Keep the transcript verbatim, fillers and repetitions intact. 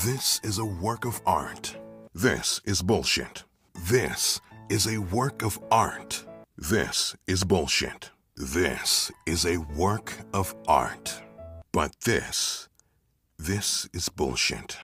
This is a work of art. This is bullshit. This is a work of art. This is bullshit. This is a work of art. But this, this is bullshit.